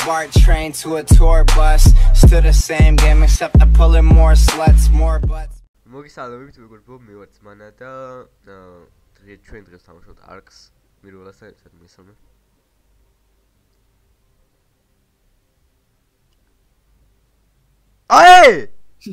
BART train to a tour bus. Still the same game except I'm pulling more sluts, more butts. მოგესალმებით მეგობრებო, მე ვარ ძმანა და ჩვენ დღეს თამაშობთ ARK-ს. მირველასთან ერთად მესამე. აი!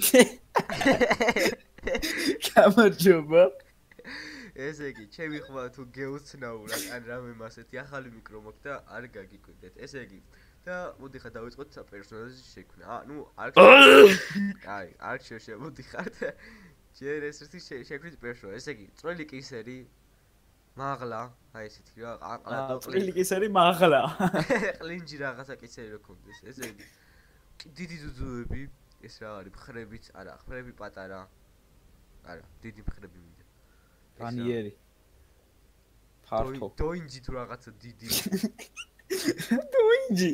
გამარჯობა. ესე იგი, ჩემი ხმა თუ გეუცნაურად ან რამე მასეთი ახალი მიკრო მაქვს და არ გაგიკვირდეთ. ესე იგი, და მოდიხარ დავიწყოთ საპერსონაჟის შექმნა. ნუ ARK-ში შემოდიხართ. ჯერ ეს ერთი შექმნით პერსონაჟი. ესე იგი, წვრილი კისერი მაღლა, აი ესეთი რა, აყლა წვრილი კისერი მაღლა. ყლინჯი რაღაცა კისერი რო ქონდეს. ესე იგი, დიდი ძუძუები, ეს რა არის, მხრებიც, არა, მხრები პატარა. არა, დიდი მხრები მინდა. განიერი. ფართო. დოინჯი თუ რაღაცა დიდი. დოინჯი.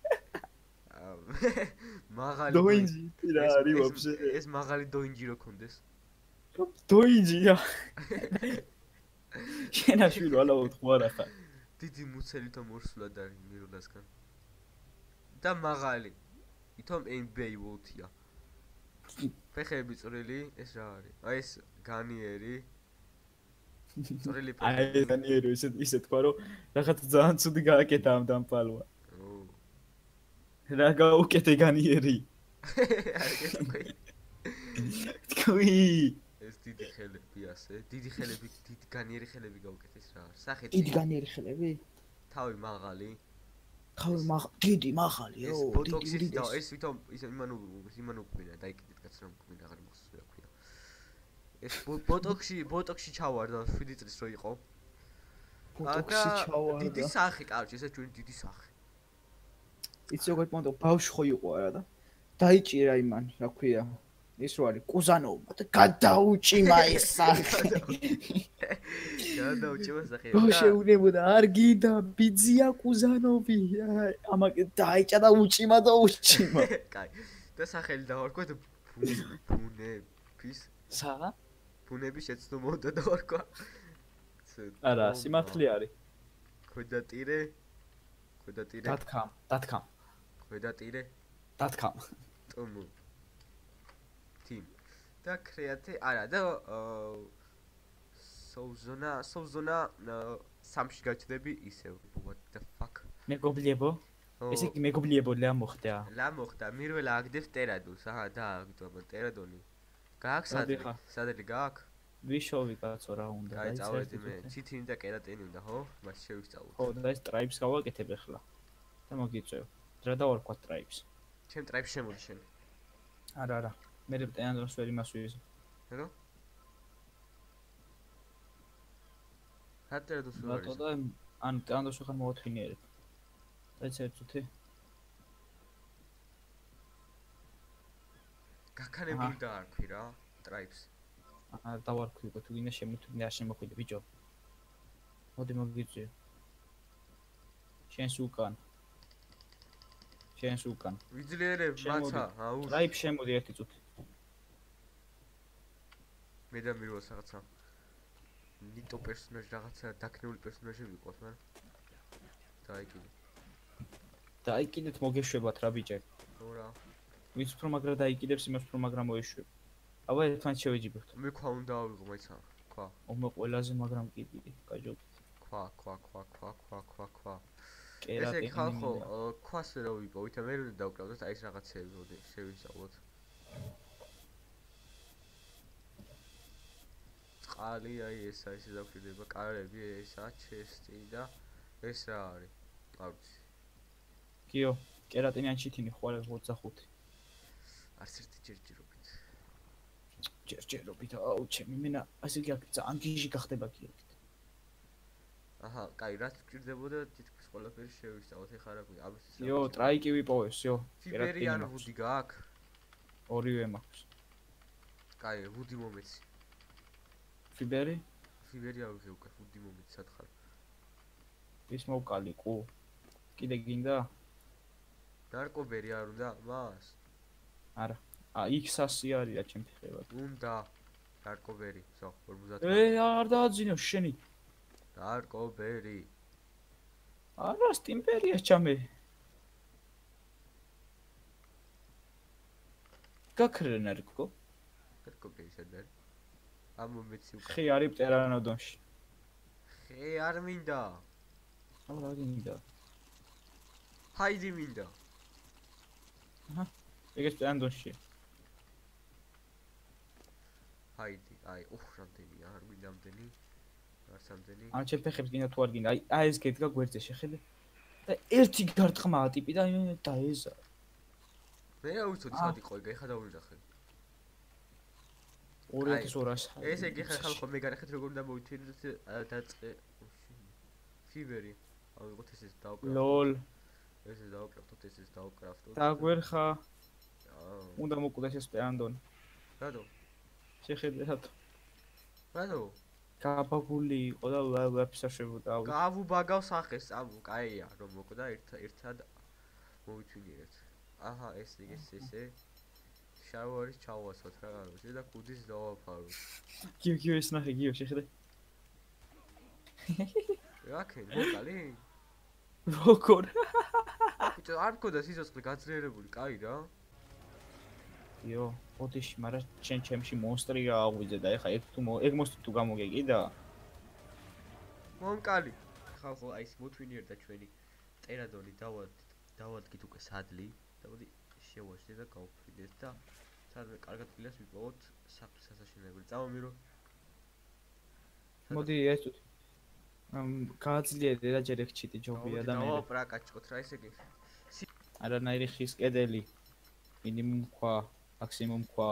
მაღალი დოინჯი რა არის ვაფშე? ეს მაღალი დოინჯი რო ქონდეს. დოინჯია. შენაშვილი ალაუთ ხوارა ხარ. დიდი მუცელი თო მორსულად არის მირულასგან. და მაღალი. ითომ NBA ვოუთია. ფეხები წვრილი, ეს რა არის? აი ეს განიერი. წვრილი ფეხები. აი განიერი ისე თქვა რომ რაღაც ძალიან ცუდი გააკეთა ამ დამპალვა. რა გაუკეთე განიერი. თქვი. ეს დიდი ხელები ასე, დიდი ხელები, დიდი განიერი ხელები გაუკეთეს რა არის? სახე დიდი განიერი ხელები? თავი მაღალი. დიდი მაღალი, ეს ბოტოქსის და ეს ვითომ იმან უკმინა დაიკიდეთ კაც რომ უკმინა აღარ მოხსნა რა ქვია. ეს ბოტოქსში ჩავარდა 7 წლის რო იყო. ბოტოქსში ჩავარდა. დიდი სახე, კარჩი, ეს ჩვენი დიდი სახე. იცი როგორ პონტო ბავშვი ხო იყო არა და დაიჭირა იმან, რა ქვია. ის რო არის კუზანოვმა და გადაუჭიმა ეს სახე. გადაუჭიმა სახე. შეუნებოდა არგი და ბიძია კუზანოვი. ამაკ დაიჭა და უჭიმა და უჭიმა. კაი. და სახელი დავარქვათ ფუნების. საღა? ფუნების შეცდომოდა დავარქვა. არა, სიმართლე არის. ქვედატირე. დათქამ. ქვედატირე. დათქამ. ტომუ. team და create არა და სოუზონა სამში გაჩდები ისევ what the fuck მეგობლიებო ესე იგი მეგობლიებო რა მოხდა მირველა აგდებს ტერადონს აჰა და აგდობა ტერადონი გააქვს სადელი გააქვს ვიშოვი კაცო რა უნდა აი წავედი მე ცითინი და კერატინი უნდა ხო მას შევისწავლოთ ხო და ეს ტრაიბს გავაკეთებ ახლა და მოგიწევ რა დავარქვა ტრაიბს ჩემ ტრაიბს შემოდი შენ არა მე ტენდროს ვერ იმას ვიზ. რა? ჰატერდოს ვერ არის. და ან ტენდროს ხარ მოვათვინიერებ. დაიც ერთუთი. გაქანებული დაარქვი რა, ტრაიბს. დავარქვი უკვე თუ გინდა შემოთვინე არ შემოხვიდე ბიჭო. მოდი მოგიწევ. შენს უკან. ვიძლიერებ მაცა, აუ. ტრაიბ შემოდი ერთი წუთი. მე და მიროს რაღაცა ნიტო პერსონაჟი რაღაცა დაკნეული პერსონაჟი ვიყოთ მაგრამ დაიკიდეთ მოგეშვებათ რა ბიჭე ხო რა ვიც უფრო მაგრა დაიკიდებს იმას უფრო მაგრა მოეშვებ აბა ერთმანეთს შევეჯიბებთ მე ქვა უნდა ავიღო მაიცა ქვა ომე ყველაზე მაგრამ კიდე გაჯობთ ქვა კერატინი ესე ხალხო ქვას რა ვიპოვით მე რომ დავკრავდეთ აი ეს რაღაცეები შევისწავლოთ ყალი აი ესა ისე დავშვიდება კარები ესა ჩესტი და ეს რა არის პაუცი კიო კერატინი ან ჩითინი ხوارე 25 არც ერთი ჯერჯერობით აუ ჩემი მენა ასე ძალიან გიჟი გახდება კიო აჰა კაი რაც გჭირდებოდა თითქოს ყველაფერი შევისწავლოთ ეხლა რა გვი ამის იო ტრაიკი ვიპოვეს იო ფიბერი ან ვუდი გააქვს ორივე მაქვს კაი ვუდი მომეცი ფიბერი ავიღე უკვე ვუდი მომეცი სათხარ ის მოვკალი ყუ კიდე გინდა ნარკობერი არ უნდა მას არა X100 არის რა ჩემ ფეხებად უნდა ნარკობერი ზო 50 არ დააძინო შენი ნარკობერი არა სტიმპერია ჩამე გაქრენ არ გქო? კოკეი შედარ. ამომეცი უკან. ხე არის პტერანოდონში. ხე არ მინდა. რა გინდა? ჰაიდი მინდა. აჰა. ეგეც პტერანოდონში. ჰაიდი, აი, რამდენია, არ მინდა ამდენი. არც ამდენი. ან ჩემ ფეხებს გინდა თუ არ გინდა? აი ეს გედგა გვერდზე შეხედე. და ერთი გარტყმაა ტიპი და ეზა. მე რა ვიცოდი სად იყო ეგ, ეხა დავინახე. 2200. ეს ეგ ეხა ხალხო მე გარეხეთ როგორ უნდა მოვითინოთ დაწყე. ფიბერი. ავიღოთ ეს დაუკრავთ. ლოლ. ეს დაუკრავთ, ეს დაუკრავთ. დაგვერხა. უნდა მოკვდეს ეს პტერანოდონი. რატო? შეხედე რატო? რატო? გაბაგული იყო და ვაფშე შევდა. გავუბაგავს ახეს, ამო, კაია, რომ მოკვდა ერთად მოვითვინიერეთ. აჰა, ეს ესე. შავარის ჩავასვათ რა არის და კუდის დავაფაროთ. გიო ეს ნახე, გიო შეხედე. რაკენ, მოკალი? როგორ? ბიჭო, არ მქონდა სიცოცხლე გაძლიერებული, კაი რა. იო, ოდიში, მაგრამ ჩემში მონსტრი რა აღვიძე და ეხა ეგ მონსტრი თუ გამოგეკიდა. მომკალი. ხალხო, აი ეს მოთვინიერდა ჩვენი ტერადონი დავადგით უკვე სადლი და მოდი შევაშლე და გავფრინდეთ და სადმე კარგად გილას ვიპოვოთ საფრის სასაშენებელი. წამომირო. მოდი ეს თუ გააძლიერე და ჯერ ეგ ჩიტი ჯობია და მე. დავაპრაკაჭკოთ რა ესე კი. არანაირი ხის კედელი. მინიმუმ ქვა, მაქსიმუმ ქვა.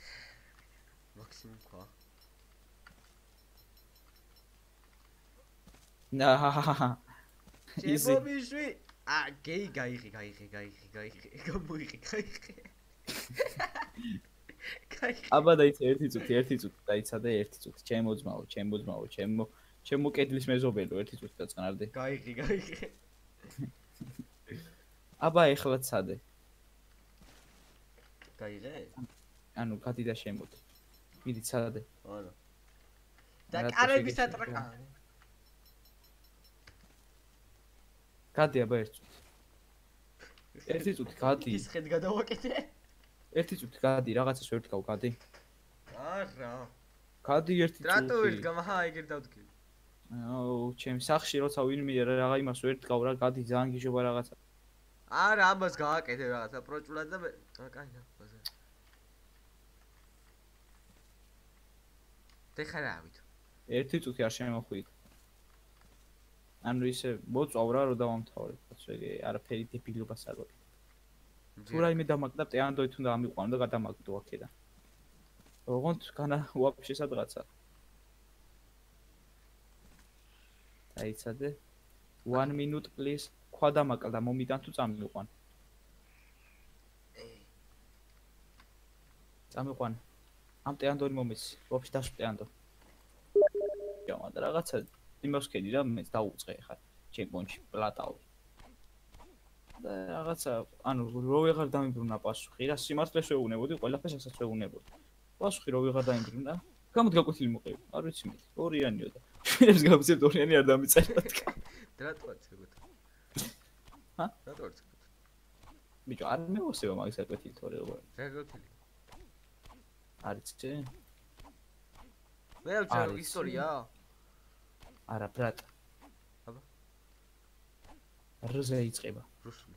იზი. შემომიშვი. გეი გაიღე. გამოიღე. აბა დაიცა ერთი წუთი დაიცადე ერთი წუთი. ჩემო კედლის მეზობელო ერთი წუთი დაწყნარდე. გაიღე. აბა ეხლა ცადე. გაიღე? ანუ გადი და შემოდი. მიდი ცადე. არა. და კარების ატრაკა. გადი აბა ერთი წუთი გადი. ის ხედ გადავაკეთე? ერთი წუთი გადი, რაღაცას ვერ თქვა, გადი. არა. გადი ერთი წუთი. რატო ვერ გამაჰა ეგერ დავდგე? აუ, ჩემი სახში როცა ვინმე რაღა იმას ვერ თქვა რა, გადი ძალიან გიჟობა რაღაცა. არა, ამას გააკეთე რაღაცა პროჭულად და მე კაია, ბაზე. დეხარავით. ერთი წუთი არ შემოხვიდ. ანუ ისე მოწავ რა რომ დავამთავრე, ხოცვე არაფერი დებილობას არ ვაკეთე. თუ რაიმე დამაგდა პტერანოდონი თუნდა ამიყვანო და გადამაგდო აქედან. ოღონდ განა ვაფშე სადღაცა. დაიცადე. 1 minute please. ქვა დამაკლა მომიდან თუ წამიყვან. წამიყვან. ამ პტერანოდონი მომეცი, ვაფშე დაშ პტერანოდონი. ჯამა და რაღაცა იმას ვქედი რა მეც დაუწყე ხარ ჩემპიონში პლატაური. და რაღაცა ანუ რო ვეღარ დამიბრუნა პასუხი რა სიმართლეს ვეუბნებოდი ყველაფერს ასაც ვეუბნებოდი. პასუხი რო ვეღარ დამიბრუნა გამოდი გაკვეთილი მოყევი. არ ვიცი მე ორიანიო და ეს გავცეთ ორიანი არ დამიწერა თქვა. რატოა ცეგოთ? ჰა? რატოა ცეგოთ? ბიჭო არ მევოსება მაგის აკვეთილი თორე როგორ. რა გაკვეთილი? არიცი? მე ავწერო ისტორია? არა ბრატ. აბა. რზე იწყება. რუსული.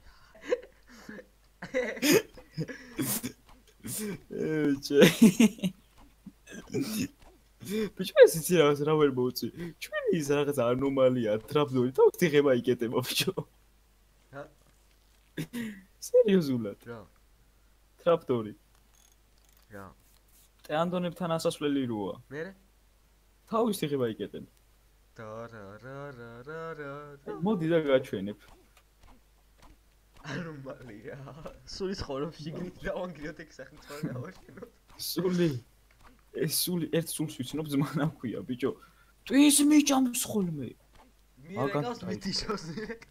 ბიჭო ეს იცი რა ვერ მოუწი. ჩვენი ის რაღაც ანომალია ტრაპდორი და ვთიღება იკეტება ბიჭო. რა? სერიოზულად. რა? ტრაპდორი. რა? პტერანოდონებთან ასასვლელი როა. მერე? თავის თიღება იკეტება. და მოდი და გაჩვენებ. ანომალია. სულის ხოროფში გრით დავანგრიოთ ეგ სახელმწიფო გავაშენოთ. სული. ეს სული ერთ სულს ვიცნობ ზმანა ქვია ბიჭო. ტვის მიჭამს ხოლმე. მირეკავს მითიშოს.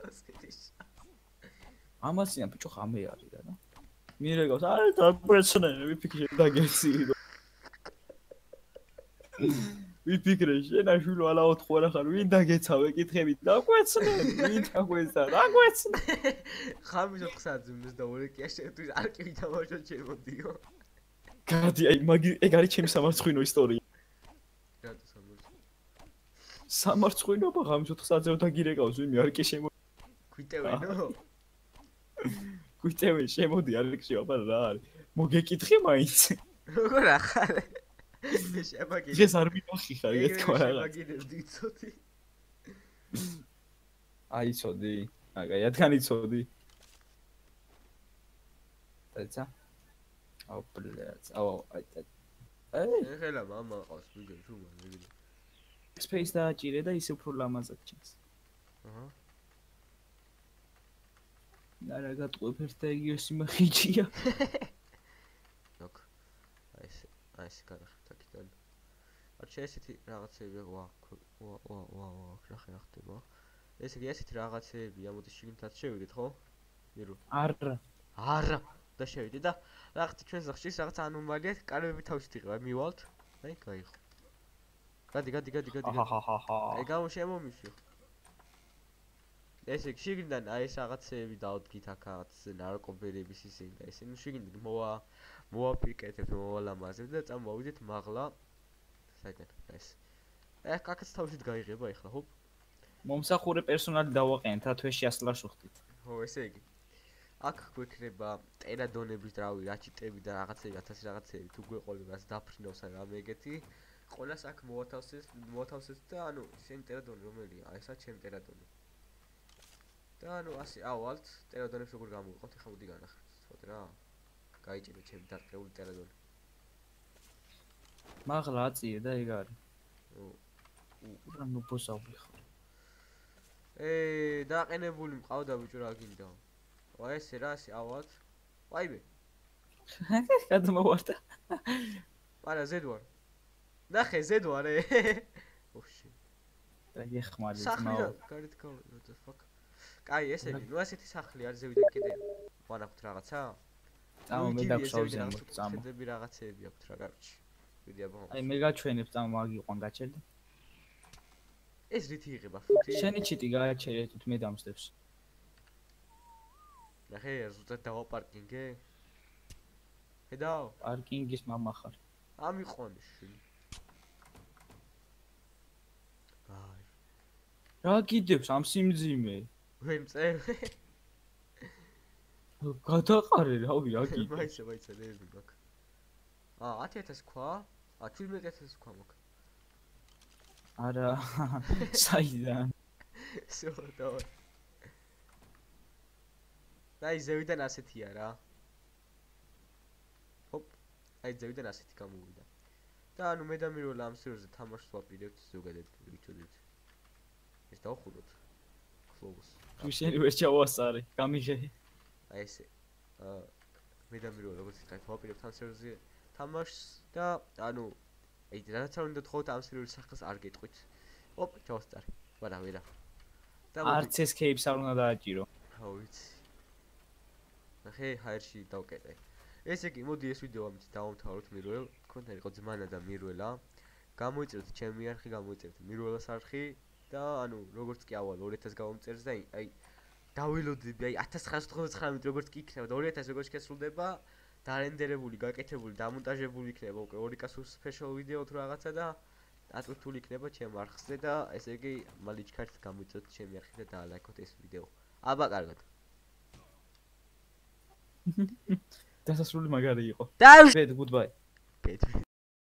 ამასია ბიჭო ხამე არის რა. მირეკავს არა დაგვეცნე ვიფიქრე დაგეცი. ვიფიქრე შენა შულო ალაოთ ხوارა ხარ ვინ დაგეცავე კითხები დაგვეცნე ვინ დაგვეცა დაგვეცნე ხამისო ხსაძმეს და ორეკია შეთვის არკი თამაშო ჩემოდიო გადი აი მაგი ეგ არის ჩემი სამარცხვინო ისტორია. რატო სამარცხვინო? სამარცხვინო ბაღამის 4 საათზე დაგირეკავს ვინმე არ კი შემო. გვიტევინო? გვიტევენ შემოდი არქში აბა რა არის? მოგეკითხე მაინც. როგორ ახარ? შემაგიდე. დღეს არ მითხი ხარ ეთქვა რა. შემაგიდე იცოდი. აიცოდი. აგა რადგან იცოდი? დაიცა? აუ ბლეც. აუ აი. ეხლა მამა ყავს ვიდეო შუმა მეგიდე. Space დააჭირე და ისე უფრო ლამაზად ჩანს. აჰა. არა გატყვევ ერთ ეგიო სიმახიჯია. ოკ. აი ეს გადახეთ აქედან. არჩე ესეთი რაღაცები ვა რა ხდება? ესე იგი ესეთი რაღაცებია, მოდი შიგნითაც შევიდეთ, ხო? მირო. არა. და შევიდე და რაღაც ჩვენს ხშირს რაღაც ანომალია კარები თავში იყვა, მივალთ. აი, გაიხო. გადი. აჰაჰაჰა. აი გამომიშევი. ესე იგი შიგნიდან აი ეს რაღაცები დავდგით აქ რაღაც ნარკობერების ისინი და ესე ნუ შიგნიდან მოვაპიკეთებთ, მოვალამაზებთ და წამოვიდეთ მაღლა. საიდან ეს. აქაც თავშით გაიღება ახლა, ჰოპ. მომსახურე პერსონალი დავაყენეთ, ათვეში 100 ლარს ვხდით. ხო, ესე იგი. აქ გვექნება ტერადონების რავი, რაჭიტები და რაღაცები, 1000 რაღაცები, თუ გვეყოლებას დაფრინავს ან რამე ეგეთი. ყველას აქ მოათავსეთ და ანუ შენ ტერადონი რომელია? აი ესა ჩემ ტერადონი. და ანუ ასე ავალთ ტერადონებს როგორ გამოვიყავთ, ეხლა მოდი განახეთ. თქო რა. გაიჭირე ჩემი დარწეული ტერადონი. მაღლა აწიე და ეგ არის. რა ნუ პოსავი ხო. დააყენებული მყავდა ბიჭო რა გინდა. აი ესე რა ასე ავალთ. ვაიმე. გადმოვარდა. არა ზედ ვარ. ნახე ზედ ვარ. ოში. და ეხმარი ძმაო. გარეთ გავა, what the fuck. კაი, ესე იგი, ნუ ასეთი სახლი არის ზევიდან კიდე. ვანახოთ რაღაცა? წამო მე დაგშავ ზემოთ, წამო. ხედები რაღაცეები აქვთ რა კარჩი. ვიდი აბა. აი მე გაჩვენებ, წამო მაგიყვან გაჩერდი. ეს რითი იღება ფუთი? შენი ჩიტი გააჩერე თუთ მე დამსდებს. ნახე, ზუსტად დავაპარკინგე. ხედავ? პარკინგის მამა ხარ. ამიყვანე შენ. აი. რა გიდებს ამ სიმძიმე? ვენ წერ. გადაყარე რავი რა გიდებს? მაიცა ნები მაქვს. 10000 ქვა? 17000 ქვა მაქვს. არა, საიდან? სულ აი ზევიდან ასეთია რა. ჰოპ, აი ზევიდან ასეთი გამოვიდა. და ანუ მე და მირო ამ სერვერზე თამაშს ვაპირებთ ზოგადად ვიჩოდეთ. ეს დავხუროთ. close. თუ შენი ვერ ჩავასარე, გამიღე. აი ესე. მე და მირო როგორც ვთქვით, ვაპირებთ ამ სერვერზე თამაშს და ანუ აი რაც არ უნდა თხოვთ ამ სერვერის სახელს არ გეტყვით. ოპ, ჩავასწარე. ვერა. და არც ეს кейპს არ უნდა დააჭირო. ხო ვიცი. ნახე, ჰაერში დავკეტე. ესე იგი, მოდი ეს ვიდეო ამით დავამთავროთ მირუელ. თქვენთან იყო ძმანა და მირუელა. გამოიწერეთ ჩემი არხი, გამოიწერეთ მირუელას არხი და ანუ როგორც კი ავალ 2000 გავამწერს და აი დავილოდები, აი 1999 როგორც კი იქნება და 2000 როგორც შესრულდება, დარენდერებული, გაკეთებული, დამონტაჟებული იქნება უკვე 2K special ვიდეო თუ რაღაცა და აწყვეტილი იქნება ჩემ არხზე და ესე იგი მალიჩქარით გამოიწერეთ ჩემი არხი და დაალაიქოთ ეს ვიდეო. აბა კარგად. დასასრული მაგარი იყო. და ბედ, goodbye. ბედ